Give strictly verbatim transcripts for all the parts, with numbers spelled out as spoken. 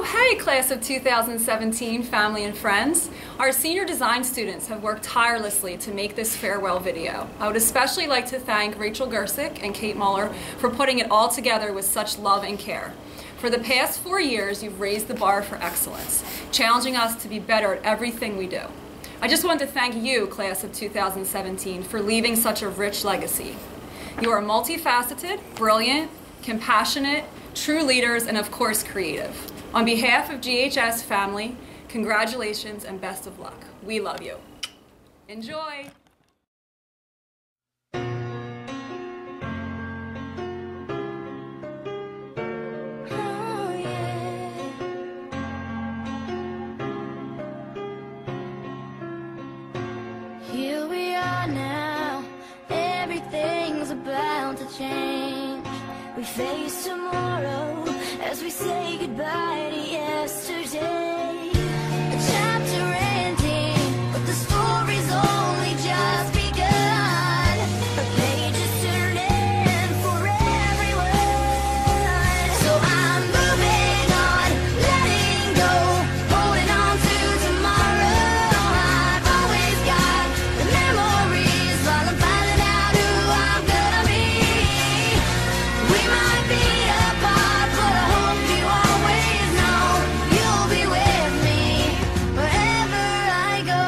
Hey, class of two thousand seventeen, family and friends. Our senior design students have worked tirelessly to make this farewell video. I would especially like to thank Rachel Gersick and Kate Muller for putting it all together with such love and care. For the past four years, you've raised the bar for excellence, challenging us to be better at everything we do. I just want to thank you, class of two thousand seventeen, for leaving such a rich legacy. You are multifaceted, brilliant, compassionate, true leaders, and of course, creative. On behalf of G H S family, congratulations and best of luck. We love you. Enjoy! Here we are now, everything's about to change. We face tomorrow as we say goodbye to yesterday. A chapter ending, but the story's only just begun. A page is turning for everyone. So I'm moving on, letting go, holding on to tomorrow. I've always got the memories while I'm finding out who I'm gonna be. We might be apart, but I hope you always know you'll be with me wherever I go.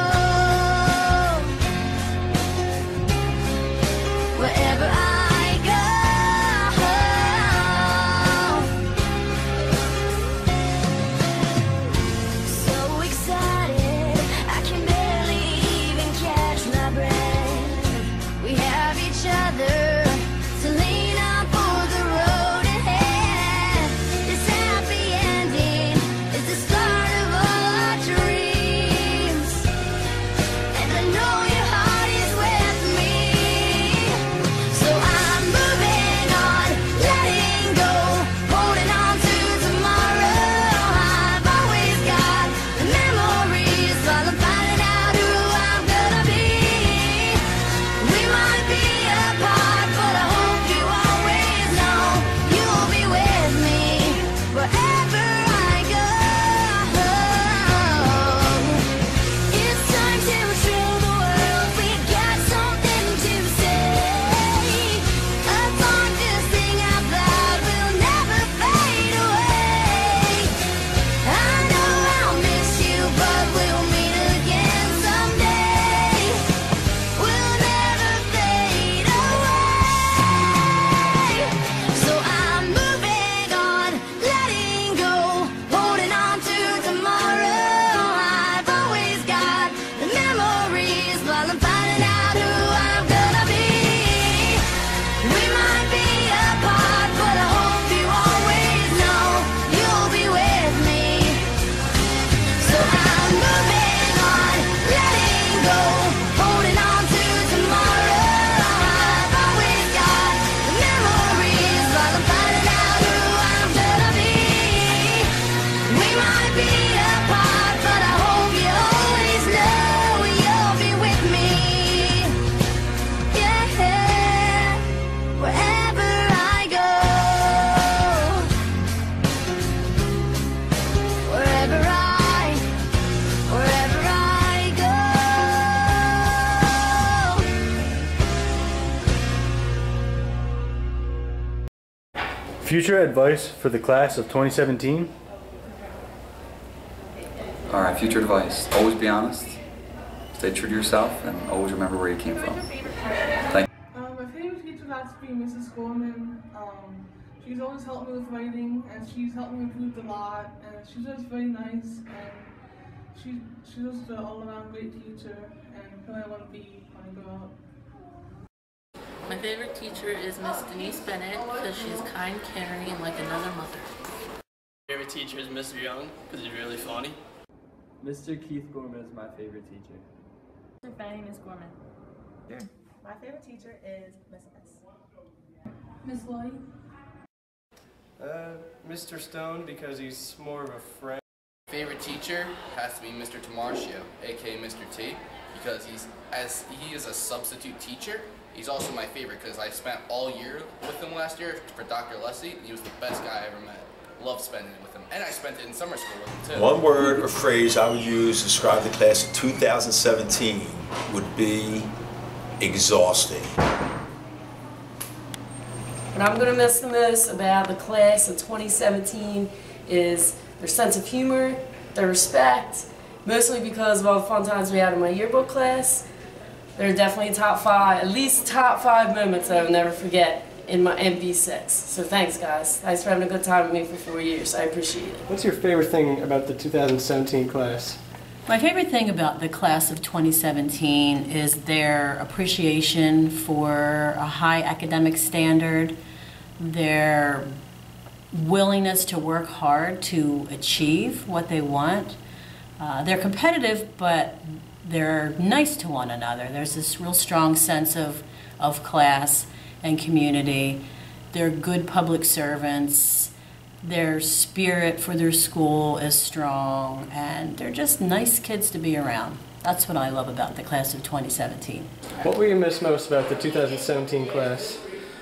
Wherever I go. So excited, I can barely even catch my breath. We have each other to lean on for the road ahead. This happy ending is the start of all our dreams, and I know your heart is with me. So I'm moving on, letting go, holding on to tomorrow. I've always got the memories while I'm finding out who I'm gonna be. We might be apart, but I hope you always know you'll be with me wherever I go. It's time to show the world we got something to say. A song to sing out loud will never fade away. I know I'll miss you, but we'll meet again someday. We'll never fade away. So I'm moving on, letting go, holding on to tomorrow. I've always got the memories while I'm finding out who I'm gonna be. We might be apart, but I hope you always know you'll be with me. So I'm moving on, letting go, holding on to tomorrow. I've always got the memories while I'm finding out who I'm gonna be. We might be apart, but I hope you always know you'll be with me. Yeah, wherever I go. Wherever I, wherever I go. Future advice for the class of twenty seventeen? All right, future advice. Always be honest, stay true to yourself, and always remember where you came from. Thank Um, my favorite teacher has to be Missus Gorman. Um, she's always helped me with writing, and she's helped me improve a lot, and she's just very nice, and she, she's just an all-around great teacher, and who I want to be when I grow up. My favorite teacher is Miss Denise Bennett because she's kind, caring, and like another mother. My favorite teacher is Mister Young because he's really funny. Mister Keith Gorman is my favorite teacher. Mister Fanning is Gorman. Sure. My favorite teacher is Miss S. Miss Lloyd? Uh, Mister Stone because he's more of a friend. Favorite teacher has to be Mister Tamarcio, aka Mister T, because he's as he is a substitute teacher. He's also my favorite because I spent all year with him last year for Doctor Leslie, and he was the best guy I ever met. love spending it with him. And I spent it in summer school with him too. One word or phrase I would use to describe the class of two thousand seventeen would be exhausting. What I'm going to miss the most about the class of twenty seventeen is their sense of humor, their respect, mostly because of all the fun times we had in my yearbook class. They're definitely top five, at least top five moments that I'll never forget in my M V six. So thanks, guys. Thanks for having a good time with me for four years. I appreciate it. What's your favorite thing about the two thousand seventeen class? My favorite thing about the class of twenty seventeen is their appreciation for a high academic standard, their willingness to work hard to achieve what they want. Uh, they're competitive, but they're nice to one another. There's this real strong sense of, of class and community. They're good public servants. Their spirit for their school is strong, and they're just nice kids to be around. That's what I love about the class of twenty seventeen. What will you miss most about the two thousand seventeen class?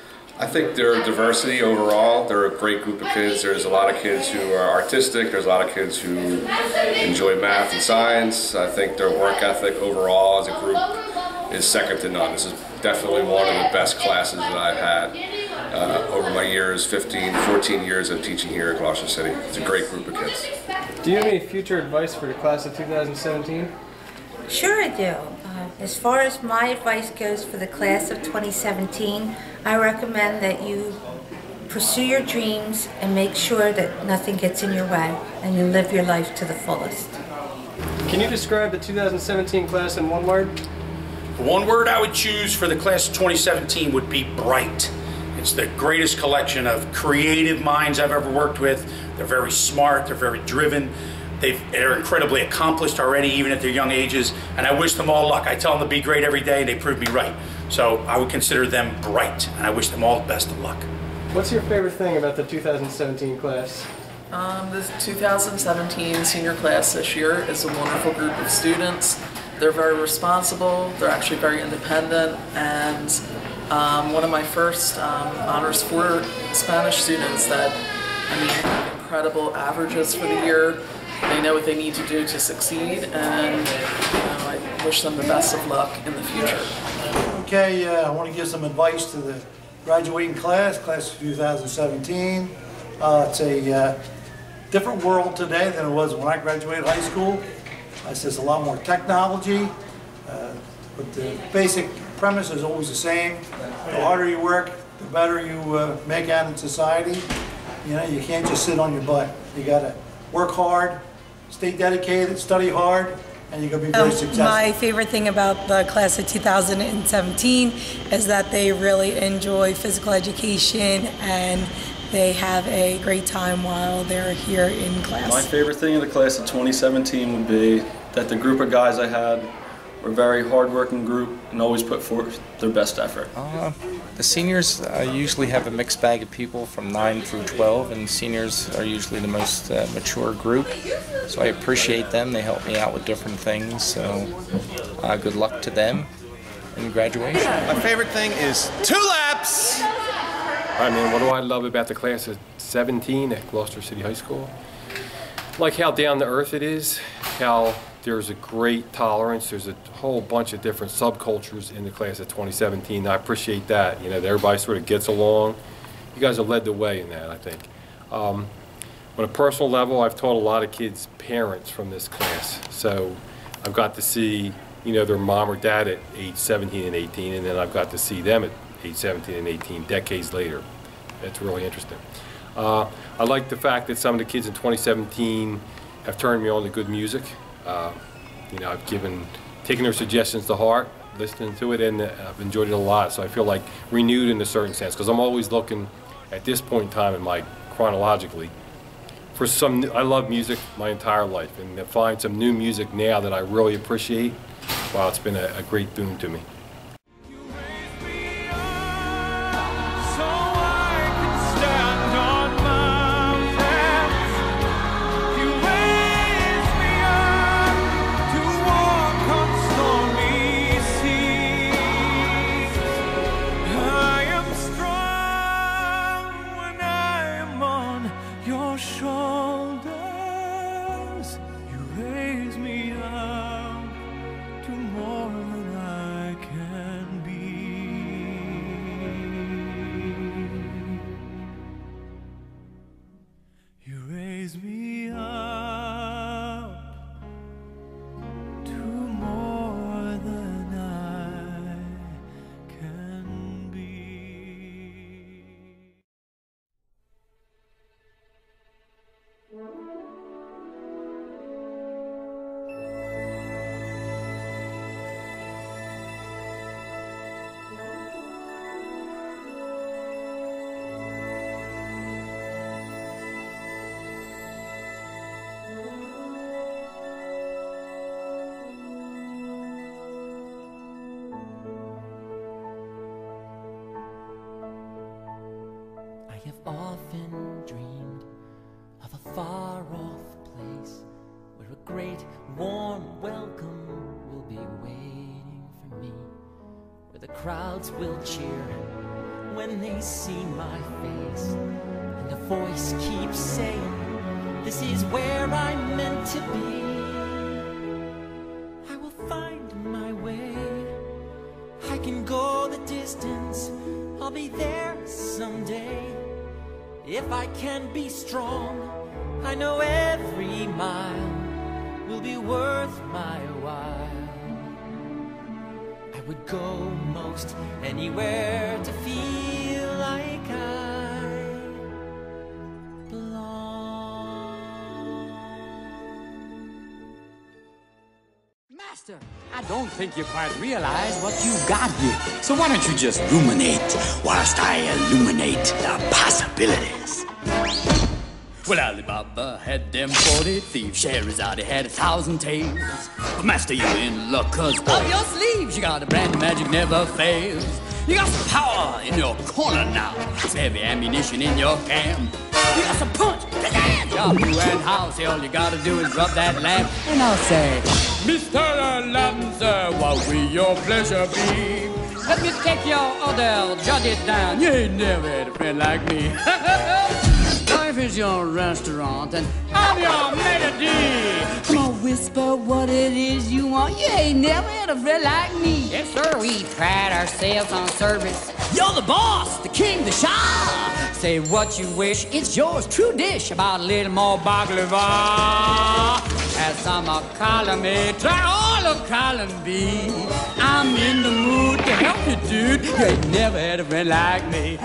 I think their diversity overall, they're a great group of kids. There's a lot of kids who are artistic, there's a lot of kids who enjoy math and science. I think their work ethic overall as a group is second to none. This is definitely one of the best classes that I've had uh, over my years, fifteen, fourteen years of teaching here at Gloucester City. It's a great group of kids. Do you have any future advice for your class of two thousand seventeen? Sure I do. Uh, as far as my advice goes for the class of twenty seventeen, I recommend that you pursue your dreams and make sure that nothing gets in your way and you live your life to the fullest. Can you describe the two thousand seventeen class in one word? One word I would choose for the class of twenty seventeen would be bright. It's the greatest collection of creative minds I've ever worked with. They're very smart, they're very driven. They've, they're incredibly accomplished already, even at their young ages, and I wish them all luck. I tell them to be great every day, and they prove me right. So I would consider them bright, and I wish them all the best of luck. What's your favorite thing about the two thousand seventeen class? Um, the two thousand seventeen senior class this year is a wonderful group of students. They're very responsible, they're actually very independent, and um, one of my first um, honors four Spanish students that, I mean, have incredible averages for the year. They know what they need to do to succeed, and you know, I wish them the best of luck in the future. Okay, uh, I want to give some advice to the graduating class, class of two thousand seventeen. Uh, it's a uh, different world today than it was when I graduated high school. Uh, it's just a lot more technology, uh, but the basic premise is always the same. The harder you work, the better you uh, make out in society. You know, you can't just sit on your butt. You got to work hard, stay dedicated, study hard, and you're going to be very um, successful. My favorite thing about the class of two thousand seventeen is that they really enjoy physical education and they have a great time while they're here in class. My favorite thing in the class of twenty seventeen would be that the group of guys I had were a very hard-working group and always put forth their best effort. Uh, the seniors uh, usually have a mixed bag of people from nine through twelve, and seniors are usually the most uh, mature group. So I appreciate them. They help me out with different things. So uh, good luck to them in graduation. My favorite thing is tulips! I mean, what do I love about the class of seventeen at Gloucester City High School? Like how down to earth it is, how there's a great tolerance. There's a whole bunch of different subcultures in the class of twenty seventeen. I appreciate that. You know, that everybody sort of gets along. You guys have led the way in that, I think. Um, on a personal level, I've taught a lot of kids' parents from this class. So I've got to see, you know, their mom or dad at age seventeen and eighteen, and then I've got to see them at age seventeen and eighteen, decades later. It's really interesting. Uh, I like the fact that some of the kids in twenty seventeen have turned me on to good music. Uh, you know, I've given, taken their suggestions to heart, listening to it, and uh, I've enjoyed it a lot. So I feel like renewed in a certain sense, because I'm always looking at this point in time in my chronologically for some. I love music my entire life, and to find some new music now that I really appreciate, wow, it's been a, a great boon to me. Your have often dreamed of a far-off place where a great warm welcome will be waiting for me, where the crowds will cheer when they see my face, and a voice keeps saying, this is where I'm meant to be. I will find my way, I can go the distance, I'll be there someday. If I can be strong, I know every mile will be worth my while. I would go most anywhere to feel like I belong. Master, I don't think you quite realize what you've got here. So why don't you just ruminate whilst I illuminate the possibilities? Well, Alibaba had them forty thieves, Scheherazade had a thousand tales. But master, you in luck, cause up your sleeves you got a brand of magic never fails. You got some power in your corner now, some heavy ammunition in your hand. You got some punch, job you and house, all you gotta do is rub that lamp. And I'll say, Mister Aladdin, sir, what will your pleasure be? Let me take your order, jot it down, you ain't never had a friend like me. Life is your restaurant and I'm your melody. Come on, whisper what it is you want. You ain't never had a friend like me. Yes, sir, we pride ourselves on service. You're the boss, the king, the shah. Say what you wish, it's yours, true dish. About a little more baklava. As some are calling me, try all of column B. I'm in the mood to help you, dude. You ain't never had a friend like me.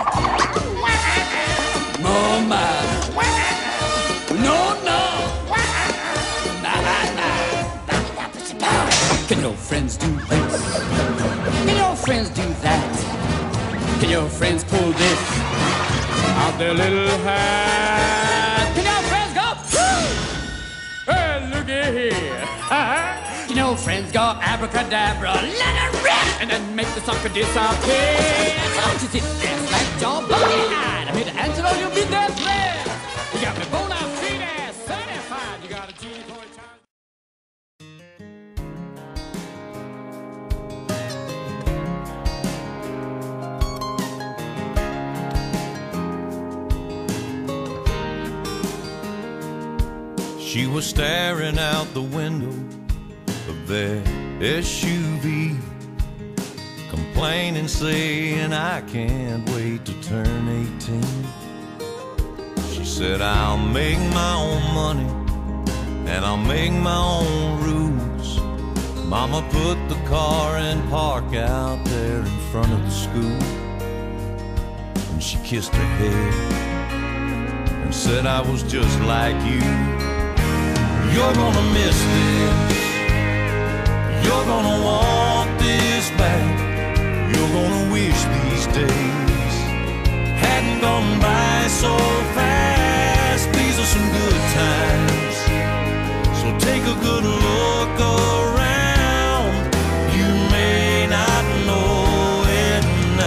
Oh my, no, no, nah, nah, nah. Can your friends do this? Can your friends do that? Can your friends pull this out their little hat? Can your friends go, woo? Hey, looky here. Can your friends go abracadabra, let it rip, and then make the sucker disappear? Don't you sit there like your body. I'm here to answer all your business, man. You got me bona fide, certified. You got a G for a time. She was staring out the window of their S U V, complaining, saying, I can't wait to turn eighteen. She said, I'll make my own money and I'll make my own rules. Mama put the car in park out there in front of the school, and she kissed her head and said, I was just like you. You're gonna miss this, you're gonna want this back. You're gonna wish these days hadn't gone by so fast. These are some good times, so take a good look around. You may not know it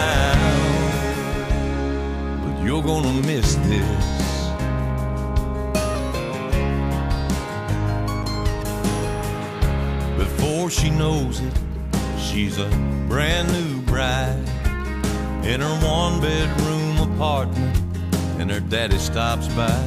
now, but you're gonna miss this. Before she knows it, she's a brand new bride in her one-bedroom apartment, and her daddy stops by.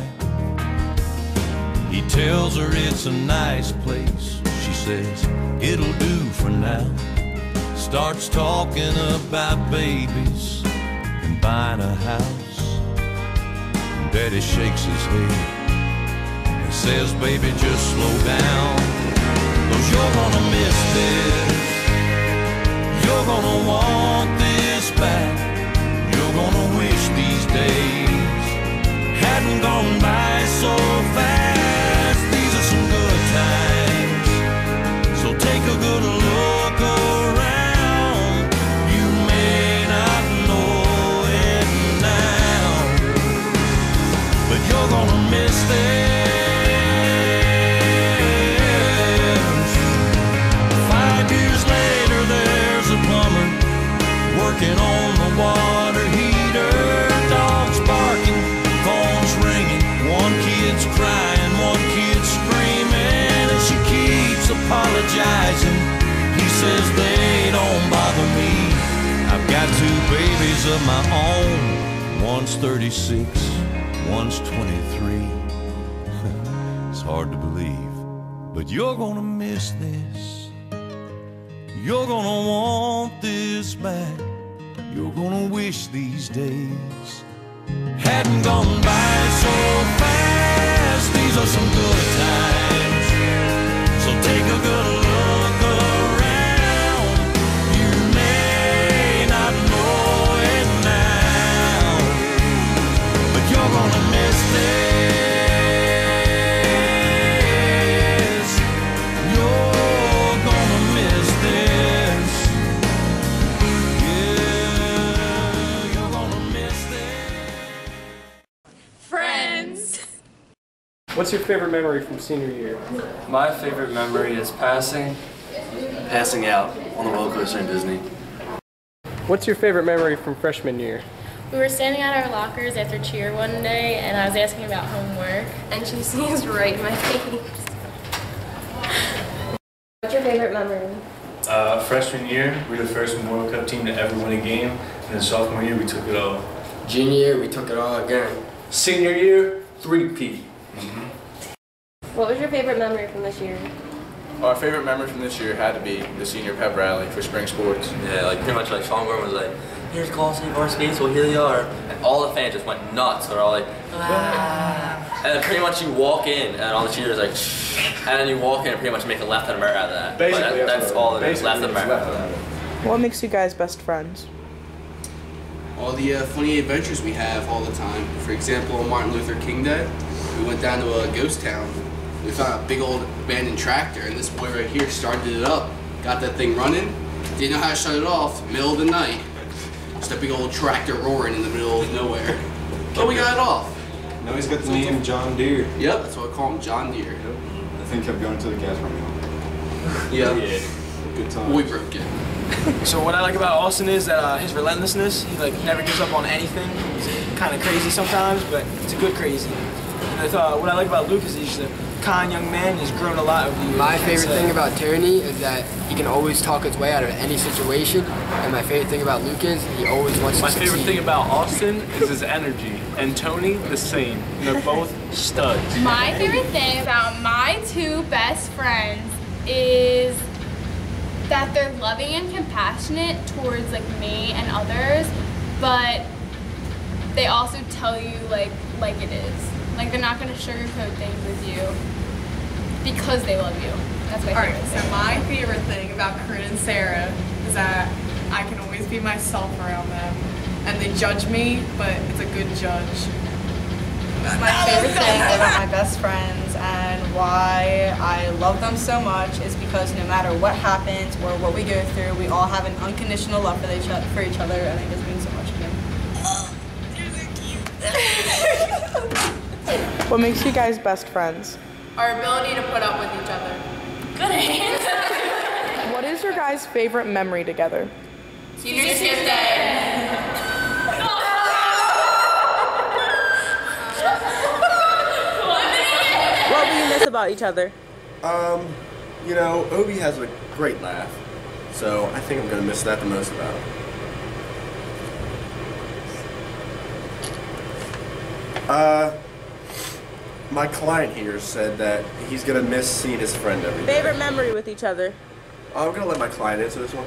He tells her it's a nice place. She says, it'll do for now. Starts talking about babies and buying a house. And daddy shakes his head and says, baby, just slow down, 'cause you're gonna miss this. You're gonna want this back. You're gonna wish these days hadn't gone by so fast. These are some good times, so take a good look around. You may not know it now, but you're gonna miss this. Working on the water heater, dogs barking of my own. One's thirty-six, one's twenty-three. It's hard to believe, but you're gonna miss this. You're gonna want this back. You're gonna wish these days hadn't gone by so fast. These are some good times, so take a good look around. You may not know it now, but you're gonna miss this. You're gonna miss this. Yeah, you're gonna miss this. Friends. What's your favorite memory from senior year? My favorite memory is passing, passing out on the roller coaster in Disney. What's your favorite memory from freshman year? We were standing at our lockers after cheer one day, and I was asking about homework, and she sneezed right in my face. What's your favorite memory? Uh, freshman year, we were the first Memorial Cup team to ever win a game, and then sophomore year, we took it all. Junior year, we took it all again. Senior year, three-peat. Mm-hmm. What was your favorite memory from this year? Our favorite memory from this year had to be the senior pep rally for spring sports. Yeah, like pretty much like Sean Gordon was like, here's Gloucester Varsity Baseball, here they are. And all the fans just went nuts. They're all like, ah. And then pretty much you walk in and all the cheerleaders like, shh. And then you walk in and pretty much make a left and a right out of that. Basically, that, that's all it is, left and right. What makes you guys best friends? All the uh, funny adventures we have all the time. For example, on Martin Luther King Day, we went down to a ghost town. We found a big old abandoned tractor, and this boy right here started it up, got that thing running, didn't know how to shut it off, middle of the night. Just a big old tractor roaring in the middle of nowhere. But we got it off. Now he's got the name John Deere. Yep, that's what I call him, John Deere. Yep. The thing kept going to the gas pump. Yeah. Yeah. Good time. We broke it. So what I like about Austin is that uh, his relentlessness. He like never gives up on anything. He's kind of crazy sometimes, but it's a good crazy. And uh, what I like about Lucas is he's a kind young man. He's grown a lot over the years. My favorite thing about Tierney is that he can always talk his way out of any situation. And my favorite thing about Luke is he always wants My to favorite succeed. thing about Austin is his energy. And Tony, the same. They're both studs. My favorite thing about my two best friends is that they're loving and compassionate towards like me and others, but they also tell you like like it is. Like they're not gonna sugarcoat things with you because they love you. That's my favorite Alright, thing. so my favorite thing about Corinne and Sarah is that I can always be myself around them. And they judge me, but it's a good judge. My favorite thing about my best friends and why I love them so much is because no matter what happens or what we go through, we all have an unconditional love for each, for each other, and it just means so much to me. What makes you guys best friends? Our ability to put up with each other. Good answer. What is your guys' favorite memory together? Senior skip day. What do you miss about each other? Um, you know, Obi has a great laugh, so I think I'm gonna miss that the most about him. Uh, my client here said that he's gonna miss seeing his friend every day. Favorite memory with each other? I'm gonna let my client answer this one.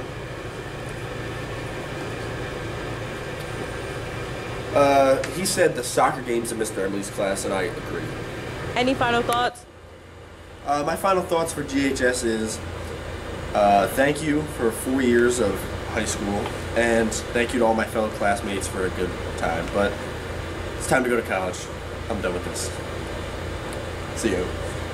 Uh, he said the soccer games in Mister Emily's class, and I agree. Any final thoughts? Uh, my final thoughts for G H S is uh, thank you for four years of high school, and thank you to all my fellow classmates for a good time. But it's time to go to college. I'm done with this. See you.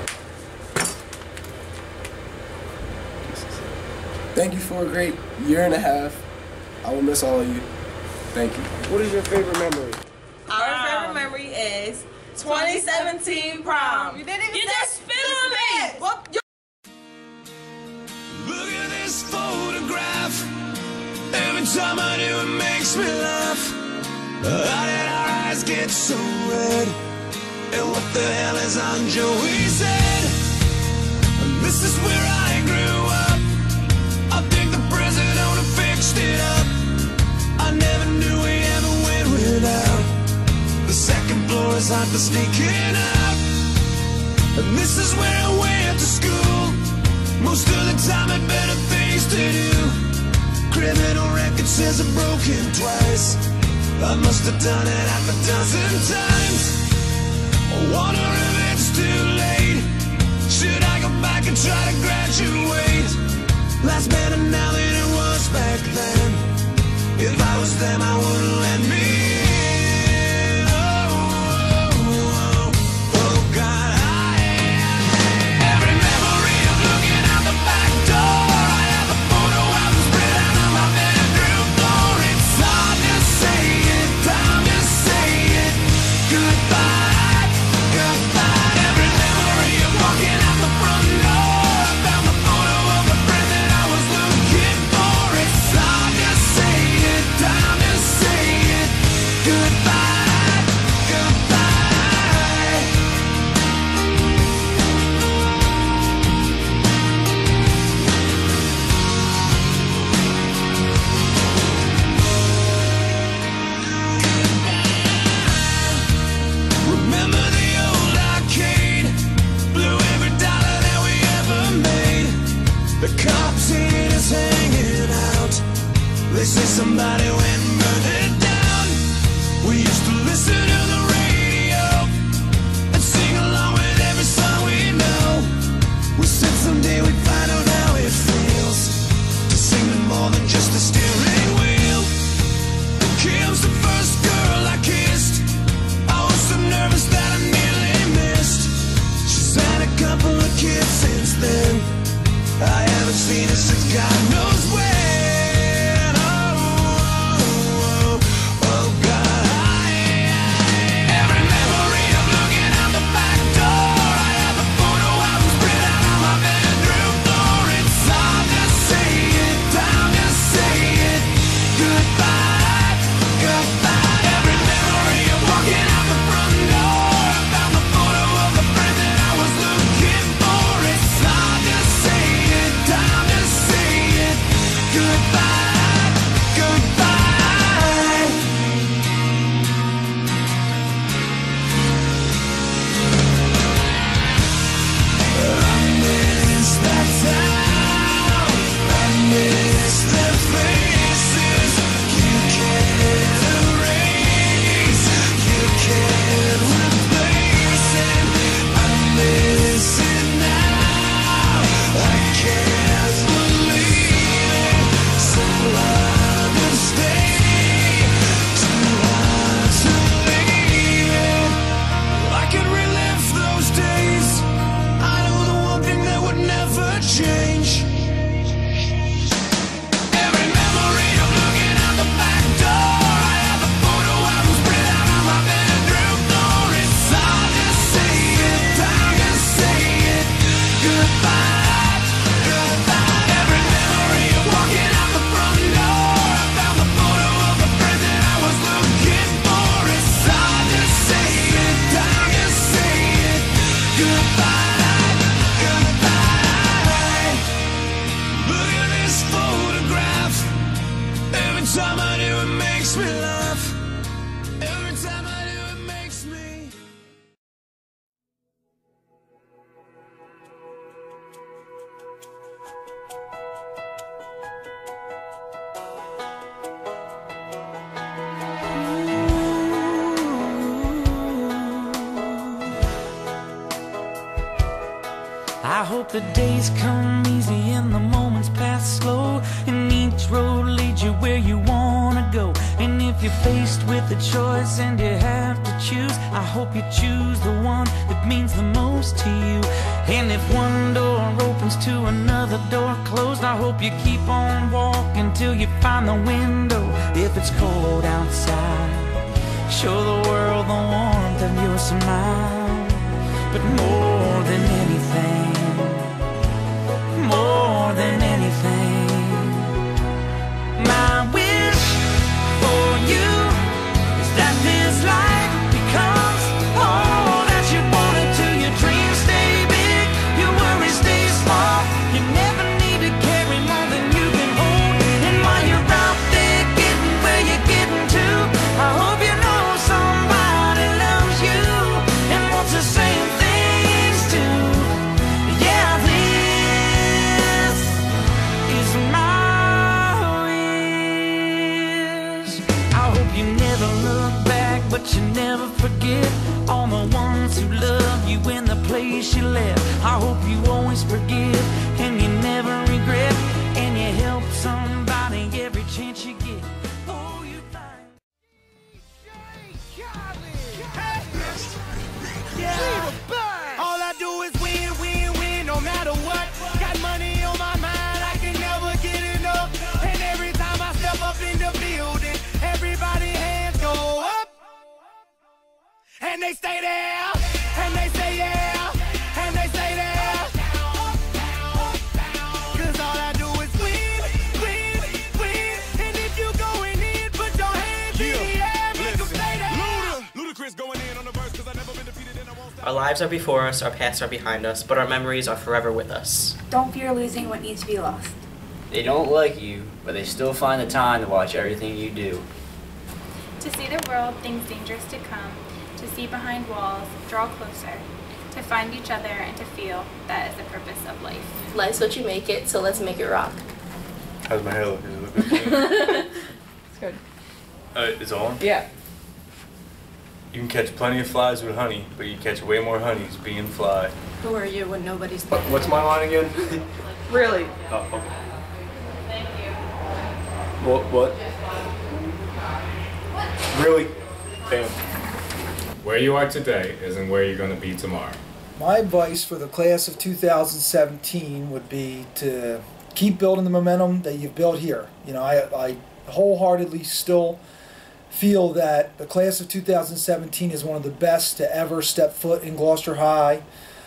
Thank you for a great year and a half. I will miss all of you. Thank you. What is your favorite memory? Our favorite memory is twenty seventeen prom. You didn't even you just spit on me. What? Look at this photograph. Every time I do, it makes me laugh. How did our eyes get so red? And what the hell is on Joey's head? This is where I grew up. I think the president fixed it up. I never knew we for sneaking out. And this is where I went to school. Most of the time had better things to do. Criminal record says I've broken twice. I must have done it half a dozen times. I wonder if it's too late. Should I go back and try to graduate? Life's better now than it was back then. If I was them, I wouldn't let me in. Oh, oh, oh, oh God, I every memory of looking out the back door. I have a photo album spread out on my bedroom floor. It's hard to say it, time to say it. Goodbye, goodbye. Every memory of walking out the front door. I found the photo of a friend that I was looking for. It's hard to say it, time to say it. Goodbye, goodbye. Remember the old arcade? Blew every dollar that we ever made. The cops seen us hanging out. They say somebody went and burned it down. We used to listen to the radio and sing along with every song we know. We said someday we'd find out how it feels to sing to more than just the steering wheel. Kim's the first girl I kissed. I was so nervous that I nearly missed. She's had a couple of kids since then. I haven't seen her since God knows when. Oh, oh, oh, oh God, I every memory of looking out the back door. I have a photo album spread out on my bedroom floor. It's hard to say it, time to say it. Goodbye, goodbye. Every memory of walking out the front door. I found the photo of a friend that I was looking for. It's hard to say it, time to say it. Goodbye, goodbye. I miss that town. I miss the faces. You can't erase, you can't replace it. I miss it now. I can't believe it. So hard to stay, too hard to leave it. I could relive those days. I know the one thing that would never change. Every memory of looking out the back door. I have a photo album spread out on my bedroom floor. It's hard to say it, time to say it. Goodbye, goodbye. Every memory of walking out the front door. I found the photo of a friend that I was looking for. It's hard to say it, time to say it. Goodbye, goodbye. Look at this photograph. Every time I do, it makes me laugh. Every time I do, it makes me. I hope the days come easy and the moments pass slow, and each road leads you where you wanna go. And if you're faced with a choice and you have to choose, I hope you choose the one that means the most to you. And if one door opens to another door closed, I hope you keep on walking till you find the window. If it's cold outside, show the world the warmth of your smile. But more than anything, more than anything, my wish for you is that this life becomes all that you wanted to. Your dreams stay big, your worries stay small. You never need to carry more than you can hold. And while you're out there getting where you're getting to, I hope you know somebody loves you. but you never forget all the ones who love you in the place you left. I hope you always forgive and you never regret, and you help somebody every chance you get. Oh, you find. Yeah. All I do is win, win, win, no matter what. Got money on my mind, I can never get enough. And every time I step up in the building, everybody hands go up. And they stay there, and they say yeah, and they say there. Cause all I do is win, win, win. And if you going in, put your hands in the air, make them stay there. Ludacris going in on the verse, cause I never been defeated and I won't stop. Our lives are before us, our paths are behind us, but our memories are forever with us. Don't fear losing what needs to be lost. They don't like you, but they still find the time to watch everything you do. To see the world, things dangerous to come, to see behind walls, draw closer, to find each other and to feel that is the purpose of life. Life's what you make it, so let's make it rock. How's my hair look? Does it look good? It's good. Uh, it's on? Yeah. You can catch plenty of flies with honey, but you catch way more honeys being fly. Who are you when nobody's What, what's my line again? Really? Oh, okay. Thank you. What? What? Really? Bam. Where you are today isn't where you're going to be tomorrow. My advice for the class of two thousand seventeen would be to keep building the momentum that you've built here. You know, I, I wholeheartedly still feel that the class of two thousand seventeen is one of the best to ever step foot in Gloucester High.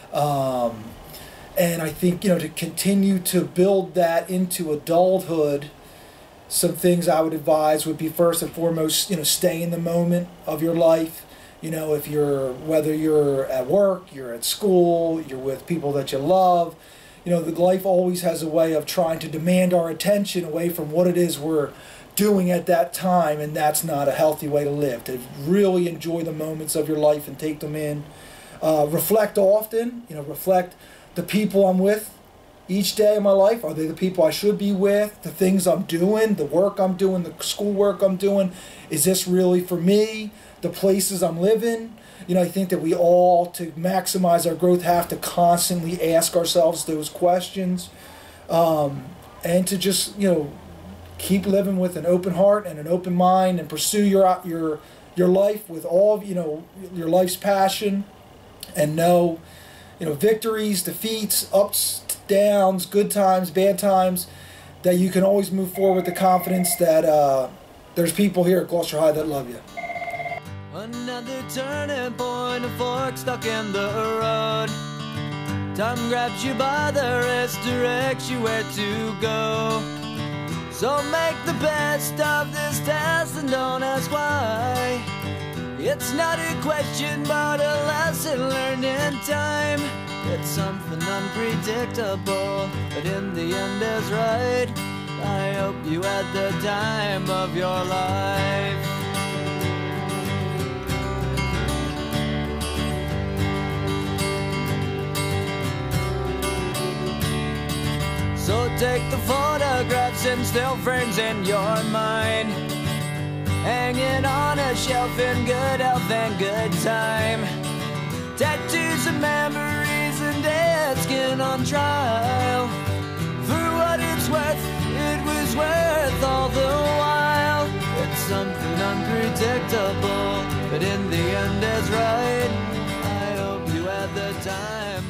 Um, and I think, you know, to continue to build that into adulthood, some things I would advise would be first and foremost, you know, stay in the moment of your life. You know, if you're, whether you're at work, you're at school, you're with people that you love, you know, the life always has a way of trying to demand our attention away from what it is we're doing at that time, and that's not a healthy way to live. To really enjoy the moments of your life and take them in. Uh, reflect often, you know, reflect the people I'm with each day of my life. Are they the people I should be with? The things I'm doing, the work I'm doing, the schoolwork I'm doing, is this really for me? The places I'm living? You know, I think that we all, to maximize our growth, have to constantly ask ourselves those questions, um, and to just, you know, keep living with an open heart and an open mind, and pursue your your your life with all, you know, your life's passion, and know, you know, victories, defeats, ups, downs, good times, bad times, that you can always move forward with the confidence that uh, there's people here at Gloucester High that love you. Another turning point, a fork stuck in the road. Time grabs you by the wrist, directs you where to go. So make the best of this test and don't ask why. It's not a question but a lesson learned in time. It's something unpredictable, but in the end is right. I hope you had the time of your life. So take the photographs and still frames in your mind, hanging on a shelf in good health and good time. Tattoos of memories and dead skin on trial. For what it's worth, it was worth all the while. It's something unpredictable, but in the end is right. I hope you had the time